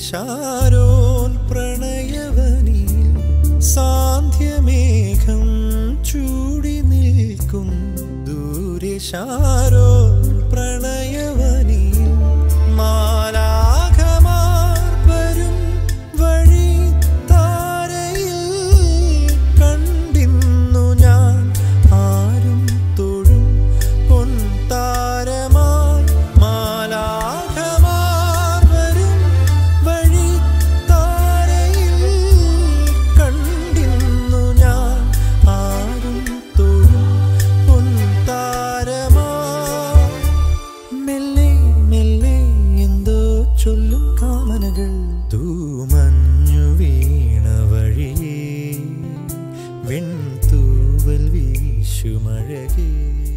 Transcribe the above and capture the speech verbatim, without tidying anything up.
Sharon പ്രണയവനിൽ സാന്ധ്യമേഘം ചൂടി നിൽക്കും ദൂരെ ശാരോൻ പ്രണയവനിൽ മാലാഖമാർ വരും വഴി താരയിൽ കണ്ടിന്നു ഞാൻ ആരും തൊഴും പൊൻതാരമായി മാലാഖമാർ വരും വഴി താരയിൽ കണ്ടിന്നു ഞാൻ ആരും തൊഴും പൊൻതാരമായി മെല്ലെ മെല്ലെ എന്തോ ചൊല്ലും കാമനകൾ തൂമഞ്ഞു വീണ വഴിയേ വെൺതൂവൽ വീശുമഴകേ